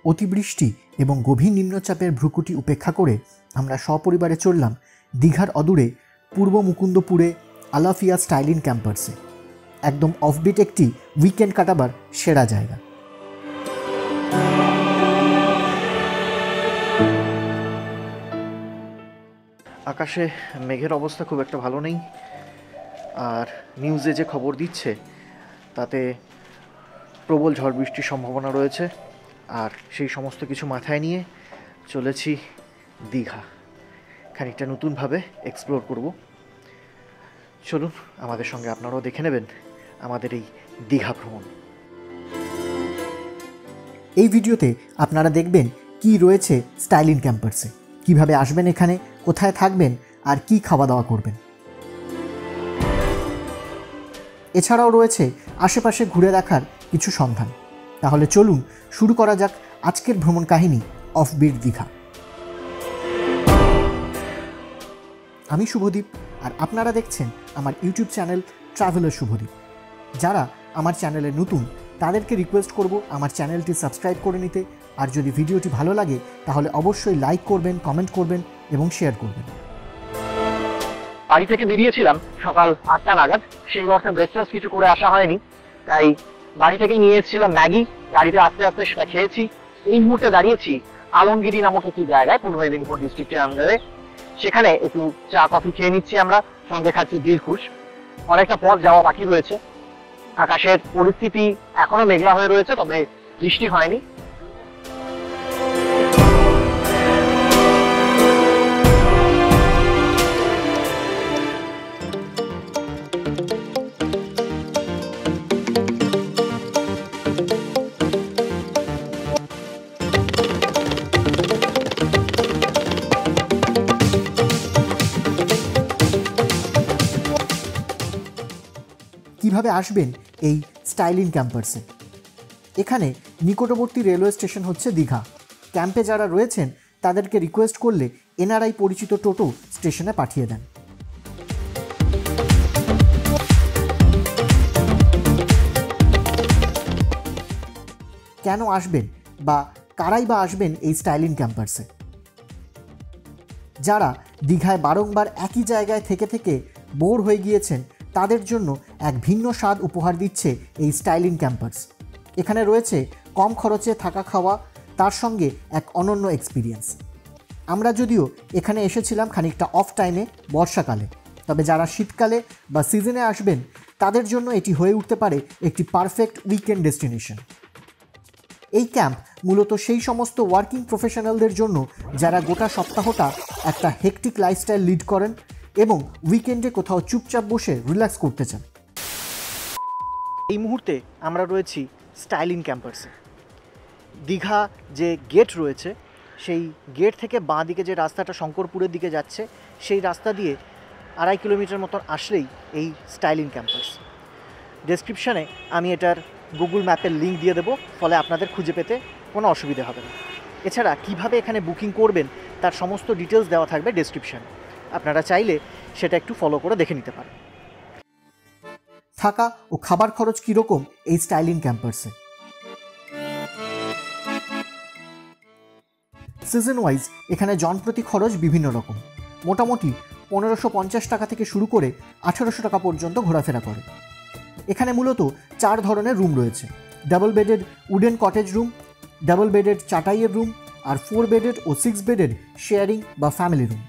অতিবৃষ্টি এবং গভীর নিম্নচাপের ভ্রুকুটি উপেক্ষা করে আমরা সপরিবারে চললাম দীঘার অদূরে পূর্ব মুকুন্দপুরে আলাফিয়া স্টাইলিন ক্যাম্পার্সে। একদম অফবিট একটি উইকেন্ড কাটাবার সেরা জায়গা। আকাশে মেঘের অবস্থা খুব একটা ভালো নেই, আর নিউজে যে খবর দিচ্ছে তাতে প্রবল ঝড় বৃষ্টির সম্ভাবনা রয়েছে। আর সেই সমস্ত কিছু মাথায় নিয়ে চলেছি দীঘা, খানিকটা নতুনভাবে এক্সপ্লোর করব। চলুন আমাদের সঙ্গে আপনারাও দেখে নেবেন আমাদের এই দীঘা ভ্রমণ। এই ভিডিওতে আপনারা দেখবেন কি রয়েছে স্টাইলিন ক্যাম্পার্সে, কিভাবে আসবেন এখানে, কোথায় থাকবেন আর কি খাওয়া দাওয়া করবেন। এছাড়াও রয়েছে আশেপাশে ঘুরে দেখার কিছু সন্ধান। তাহলে চলুন শুরু করা যাক আজকের ভ্রমণ কাহিনী অফবিট দীঘা। আমি শুভদীপ, আর আপনারা দেখছেন আমার ইউটিউব চ্যানেল ট্রাভেলার শুভদীপ। যারা আমার চ্যানেলে নতুন তাদেরকে রিকোয়েস্ট করব আমার চ্যানেলটি সাবস্ক্রাইব করে নিতে, আর যদি ভিডিওটি ভালো লাগে তাহলে অবশ্যই লাইক করবেন, কমেন্ট করবেন এবং শেয়ার করবেন। বাড়ি থেকে বেরিয়েছিলাম সকাল 8টা নাগাদ, সেই অর্থে ব্রেকফাস্ট কিছু করে আসা হয়নি, তাই বাড়ি থেকে নিয়ে এসেছিলাম ম্যাগি। গাড়িতে আস্তে আস্তে সেটা খেয়েছি। এই মুহূর্তে দাঁড়িয়েছি আলমগিরি নামক একটি জায়গায়, পূর্ব মেদিনীপুর ডিস্ট্রিক্টের আন্ডারে। সেখানে একটু চা কফি খেয়ে নিচ্ছি আমরা, সঙ্গে খাচ্ছি দিলখুশ। অনেকটা পথ যাওয়া বাকি রয়েছে। আকাশের পরিস্থিতি এখনো মেঘলা হয়ে রয়েছে, তবে বৃষ্টি হয়নি। কিভাবে আসবেন এই স্টাইলিন ক্যাম্পার্সে? এখানে নিকটবর্তী রেলওয়ে স্টেশন হচ্ছে দীঘা। ক্যাম্পে যারা রয়েছেন তাদেরকে রিকোয়েস্ট করলে এনআরআই পরিচিত টোটো স্টেশনে পাঠিয়ে দেন। কেন আসবেন বা কারাই বা আসবেন এই স্টাইলিন ক্যাম্পার্সে? যারা দীঘায় বারংবার একই জায়গায় থেকে থেকে বোর হয়ে গিয়েছেন তাদের জন্য এক ভিন্ন স্বাদ উপহার দিচ্ছে এই স্টাইলিন ক্যাম্পার্স। এখানে রয়েছে কম খরচে থাকা খাওয়া, তার সঙ্গে এক অনন্য এক্সপিরিয়েন্স। আমরা যদিও এখানে এসেছিলাম খানিকটা অফ টাইমে, বর্ষাকালে, তবে যারা শীতকালে বা সিজনে আসবেন তাদের জন্য এটি হয়ে উঠতে পারে একটি পারফেক্ট উইকেন্ড ডেস্টিনেশন। এই ক্যাম্প মূলত সেই সমস্ত ওয়ার্কিং প্রফেশনালদের জন্য যারা গোটা সপ্তাহটা একটা হেকটিক লাইফস্টাইল লিড করেন এবং উইকেন্ডে কোথাও চুপচাপ বসে রিল্যাক্স করতে চান। এই মুহূর্তে আমরা রয়েছি স্টাইলিন ক্যাম্পার্সে। দীঘা যে গেট রয়েছে সেই গেট থেকে বাঁ দিকে যে রাস্তাটা শঙ্করপুরের দিকে যাচ্ছে, সেই রাস্তা দিয়ে 2.5 কিলোমিটার মতন আসলেই এই স্টাইলিন ক্যাম্পার্স। ডেসক্রিপশানে আমি এটার গুগল ম্যাপের লিঙ্ক দিয়ে দেবো, ফলে আপনাদের খুঁজে পেতে কোনো অসুবিধা হবে না। এছাড়া কিভাবে এখানে বুকিং করবেন তার সমস্ত ডিটেলস দেওয়া থাকবে ডেসক্রিপশানে, আপনারা চাইলে সেটা একটু ফলো করে দেখে নিতে পারেন। থাকা ও খাবার খরচ কীরকম এই স্টাইলিন ক্যাম্পার্সে? সিজন ওয়াইজ এখানে জনপ্রতি খরচ বিভিন্ন রকম। মোটামুটি 1550 টাকা থেকে শুরু করে 1800 টাকা পর্যন্ত ঘোরাফেরা করে। এখানে মূলত 4 ধরনের রুম রয়েছে: double bedded wooden cottage room, double bedded চাটাইয়ের রুম, আর 4 বেডেড ও 6 বেডেড শেয়ারিং বা ফ্যামিলি রুম।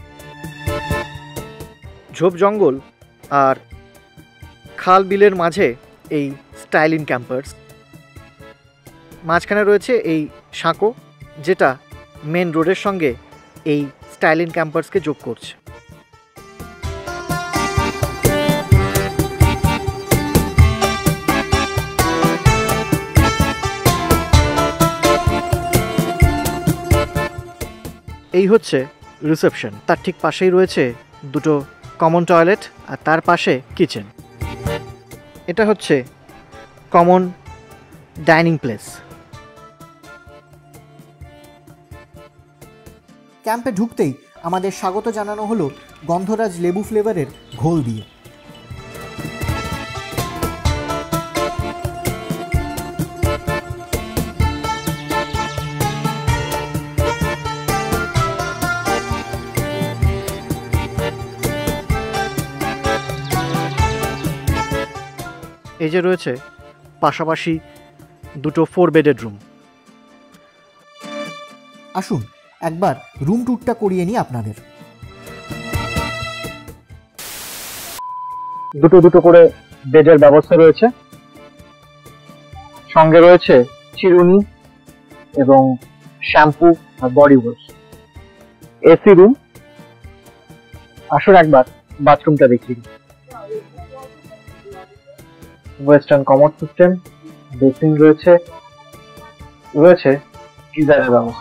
ঝোপ জঙ্গল আর খাল বিলের মাঝে এই স্টাইলিন ক্যাম্পার্স। মাঝখানে রয়েছে এই সাঁকো, যেটা মেন রোডের সঙ্গে এই স্টাইলিন ক্যাম্পার্সকে যোগ করছে। এই হচ্ছে রিসেপশন, তার ঠিক পাশেই রয়েছে দুটো কমন টয়লেট আর তার পাশে কিচেন। এটা হচ্ছে কমন ডাইনিং প্লেস। ক্যাম্পে ঢুকতেই আমাদের স্বাগত জানানো হলো গন্ধরাজ লেবু ফ্লেভারের ঘোল দিয়ে। এই যে রয়েছে পাশাপাশি দুটো 4 বেডেড রুম। আসুন একবার রুম ট্যুরটা করিয়ে নিই আপনাদের। দুটো দুটো করে বেডের ব্যবস্থা রয়েছে, সঙ্গে রয়েছে চিরুনি এবং শ্যাম্পু আর বডি ওয়াশ। AC room. আসুন একবার বাথরুমটা দেখি। ওয়েস্টার্ন কমোড সিস্টেম, বেসিন রয়েছে, রয়েছে গিজারের ব্যবস্থা।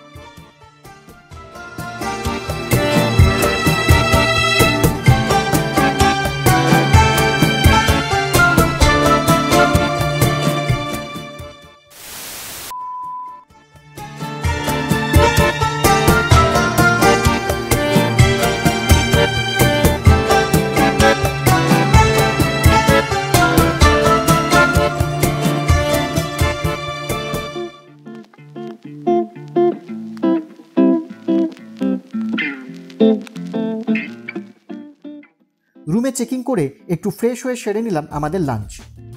রুমে চেকিং করে একটু ফ্রেশ হয়ে সেরে নিলাম আমাদের লাঞ্চ।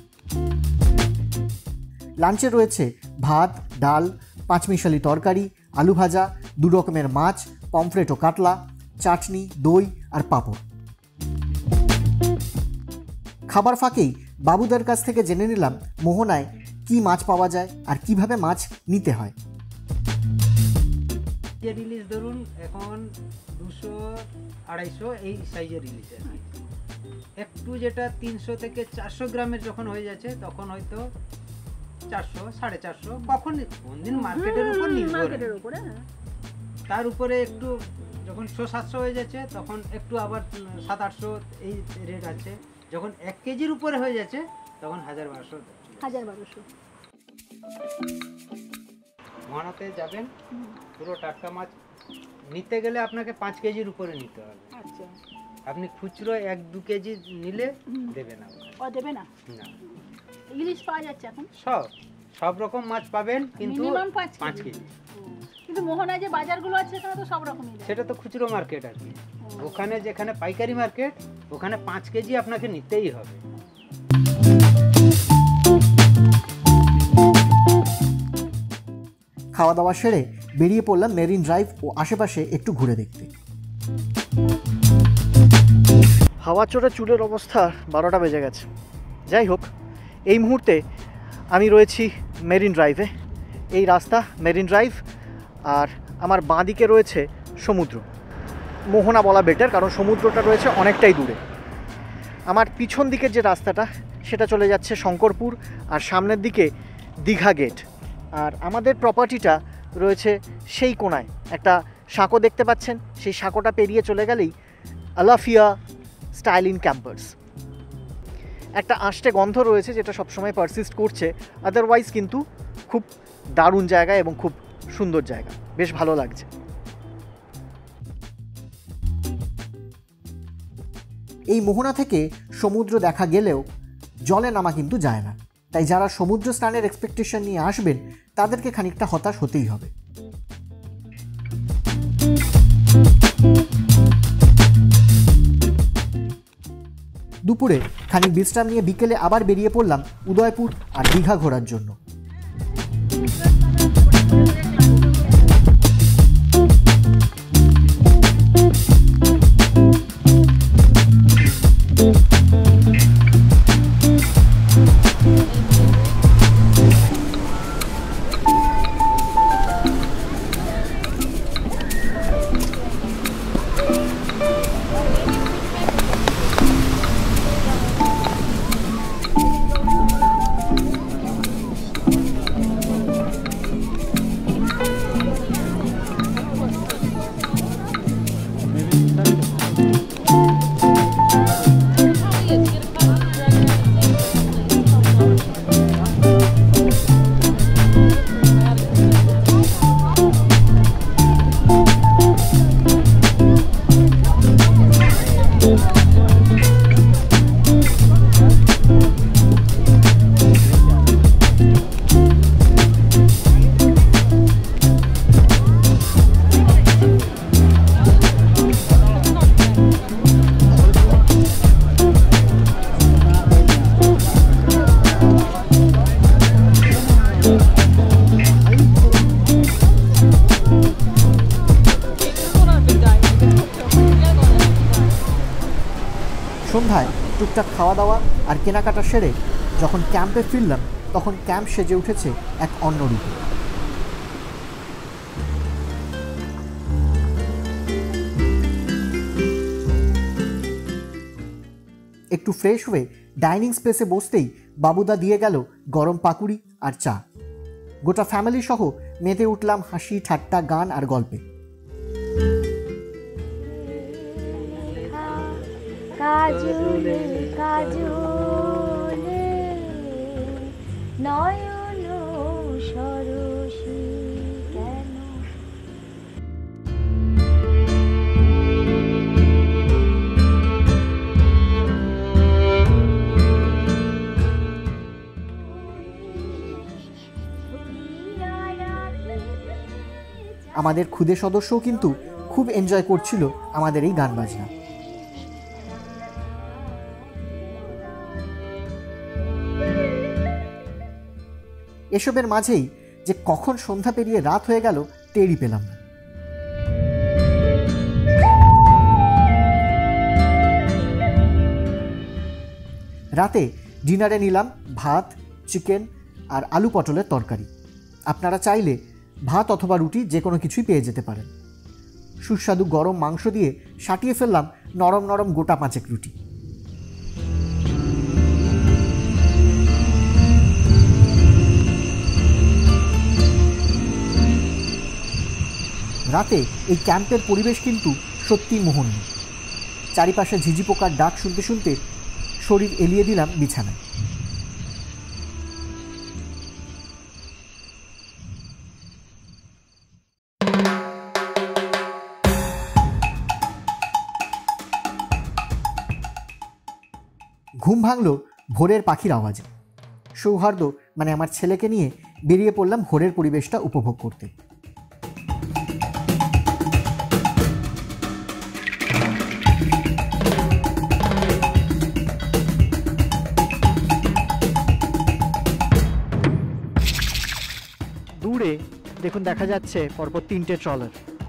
লাঞ্চে রয়েছে ভাত, ডাল, 5 মিশালি তরকারি, আলু ভাজা, 2 রকমের মাছ, পমফ্রেট ও কাতলা, চাটনি, দই আর পাঁপড়। খাবার ফাঁকেই বাবুদের কাছ থেকে জেনে নিলাম মোহনায় কি মাছ পাওয়া যায় আর কিভাবে মাছ নিতে হয়। রিলিজ ধরুন এখন 200-250 এই সাইজের রিলিজ আছে। একটু যেটা 300 থেকে 400 গ্রামের যখন হয়ে যাচ্ছে তখন হয়তো 400-450, কখন কোন দিন মার্কেটের উপর নির্ভর করে। তার উপরে একটু যখন 600-700 হয়ে যাচ্ছে তখন একটু আবার 700-800 এই রেট আছে। যখন 1 কেজির উপরে হয়ে যাচ্ছে তখন 1000-1200। মহানাতে যাবেন, পুরো টাটকা মাছ নিতে গেলে আপনাকে 5 কেজির উপরে নিতে হবে। আচ্ছা, আপনি খুচরো 1-2 কেজি নিলে দেবে না। ও দেবে না? না। ইলিশ পাওয়া যাচ্ছে এখন? সব রকম মাছ পাবেন, কিন্তু মিনিমাম 5 কেজি। কিন্তু মোহনায় যে বাজারগুলো আছে সেখানে তো সব রকমই, সেটা তো খুচরো মার্কেট আর কি। ওখানে যেখানে পাইকারি মার্কেট, ওখানে 5 কেজি আপনাকে নিতেই হবে। খাওয়া দাওয়া সেরে বেরিয়ে পড়লাম মেরিন ড্রাইভ ও আশেপাশে একটু ঘুরে দেখতে। হাওয়া চোটে চুলের অবস্থা 12টা বেজে গেছে। যাই হোক, এই মুহূর্তে আমি রয়েছি মেরিন ড্রাইভে। এই রাস্তা মেরিন ড্রাইভ, আর আমার বাঁ দিকে রয়েছে সমুদ্র। মোহনা বলা বেটার, কারণ সমুদ্রটা রয়েছে অনেকটাই দূরে। আমার পিছন দিকের যে রাস্তাটা সেটা চলে যাচ্ছে শঙ্করপুর, আর সামনের দিকে দীঘা গেট। আর আমাদের প্রপার্টিটা রয়েছে সেই কোণায়, একটা সাঁকো দেখতে পাচ্ছেন, সেই সাঁকোটা পেরিয়ে চলে গেলেই আলাফিয়া স্টাইলিন ক্যাম্পার্স। একটা আষ্টে গন্ধ রয়েছে যেটা সবসময় পারসিস্ট করছে, আদারওয়াইজ কিন্তু খুব দারুণ জায়গা এবং খুব সুন্দর জায়গা, বেশ ভালো লাগছে। এই মোহনা থেকে সমুদ্র দেখা গেলেও জলে নামা কিন্তু যায় না, তাই যারা সমুদ্র স্নানের এক্সপেকটেশন নিয়ে আসবেন তাদেরকে খানিকটা হতাশ হতেই হবে। দুপুরে খানিক বিশ্রাম নিয়ে বিকেলে আবার বেরিয়ে পড়লাম উদয়পুর আর দীঘা ঘোরার জন্য। সন্ধ্যায় টুকটাক খাওয়া দাওয়া আর কেনাকাটা সেরে যখন ক্যাম্পে ফিরলাম তখন ক্যাম্প সেজে উঠেছে এক অন্য রূপে। একটু ফ্রেশ হয়ে ডাইনিং স্পেসে বসতেই বাবুদা দিয়ে গেল গরম পাকুড়ি আর চা। গোটা ফ্যামিলি সহ মেতে উঠলাম হাসি ঠাট্টা গান আর গল্পে। কাজলে কাজলে নয়ন সরসী কেন। আমাদের খুদে সদস্যও কিন্তু খুব এনজয় করছিল আমাদের এই গান বাজনা। এসবের মাঝেই যে কখন সন্ধ্যা পেরিয়ে রাত হয়ে গেল টেরই পেলাম না। রাতে ডিনারে নিলাম ভাত, চিকেন আর আলু পটলের তরকারি। আপনারা চাইলে ভাত অথবা রুটি যে কোনো কিছুই পেয়ে যেতে পারেন। সুস্বাদু গরম মাংস দিয়ে সাটিয়ে ফেললাম নরম নরম গোটা 5 রুটি। রাতে এই ক্যাম্পের পরিবেশ কিন্তু সত্যি মোহনীয়। চারিপাশে ঝিঝি পোকার ডাক শুনতে শুনতে শরীর এলিয়ে দিলাম বিছানায়। ঘুম ভাঙল ভোরের পাখির আওয়াজে। সৌহার্দ্য মানে আমার ছেলেকে নিয়ে বেরিয়ে পড়লাম ভোরের পরিবেশটা উপভোগ করতে। দূরে দেখুন দেখা যাচ্ছে পরপর 3টে ট্রলার।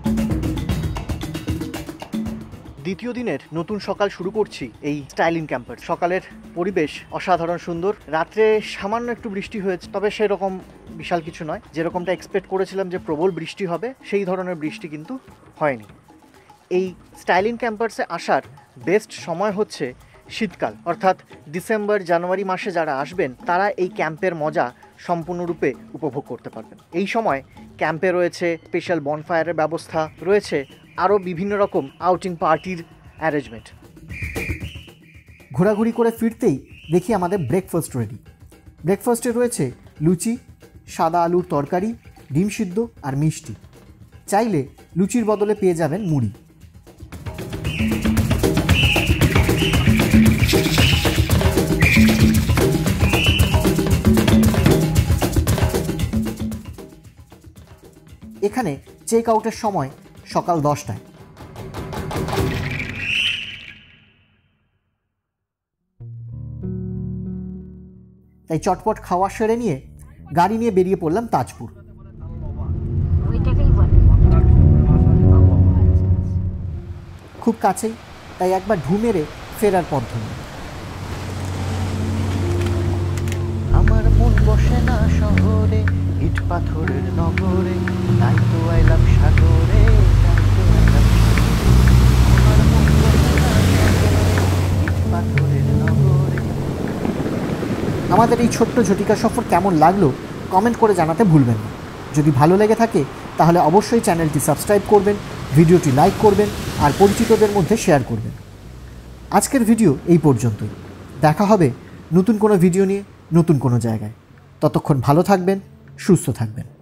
দ্বিতীয় দিনের নতুন সকাল শুরু করছি এই স্টাইলিন ক্যাম্পার। সকালের পরিবেশ অসাধারণ সুন্দর। রাত্রে সামান্য একটু বৃষ্টি হয়েছে, তবে সেরকম বিশাল কিছু নয়। যেরকমটা এক্সপেক্ট করেছিলাম যে প্রবল বৃষ্টি হবে, সেই ধরনের বৃষ্টি কিন্তু হয়নি। এই স্টাইলিন ক্যাম্পার্সে আসার বেস্ট সময় হচ্ছে শীতকাল, অর্থাৎ ডিসেম্বর জানুয়ারি মাসে যারা আসবেন তারা এই ক্যাম্পের মজা সম্পূর্ণরূপে উপভোগ করতে পারবেন। এই সময় ক্যাম্পে রয়েছে স্পেশাল বনফায়ারের ব্যবস্থা, রয়েছে আরও বিভিন্ন রকম আউটিং পার্টির অ্যারেঞ্জমেন্ট। ঘোরাঘুরি করে ফিরতেই দেখি আমাদের ব্রেকফাস্ট রেডি। ব্রেকফাস্টে রয়েছে লুচি, সাদা আলুর তরকারি, ডিম সিদ্ধ আর মিষ্টি। চাইলে লুচির বদলে পেয়ে যাবেন মুড়ি। এখানে চেক আউটের সময় সকাল 10টায়। তাই চটপট খাওয়া সেরে নিয়ে গাড়ি নিয়ে বেরিয়ে পড়লাম তাজপুর। খুব কাছেই, তাই একবার ঢু মেরে ফেরার পথ ধরলাম। আমার মন বসে না শহরে, ইট পাথরের নগরে, তাই তো আইলাম সাগরে। আমার মন বসে না শহরে, ইট পাথরের নগরে। আমাদের এই ছোট্ট ঝটিকা সফর কেমন লাগলো কমেন্ট করে জানাতে ভুলবেন না। যদি ভালো লেগে থাকে তাহলে অবশ্যই চ্যানেলটি সাবস্ক্রাইব করবেন, ভিডিওটি লাইক করবেন আর পরিচিতদের মধ্যে শেয়ার করবেন। আজকের ভিডিও এই পর্যন্তই। দেখা হবে নতুন কোনো ভিডিও নিয়ে নতুন কোনো জায়গায়। ততক্ষণ ভালো থাকবেন, সুস্থ থাকবেন।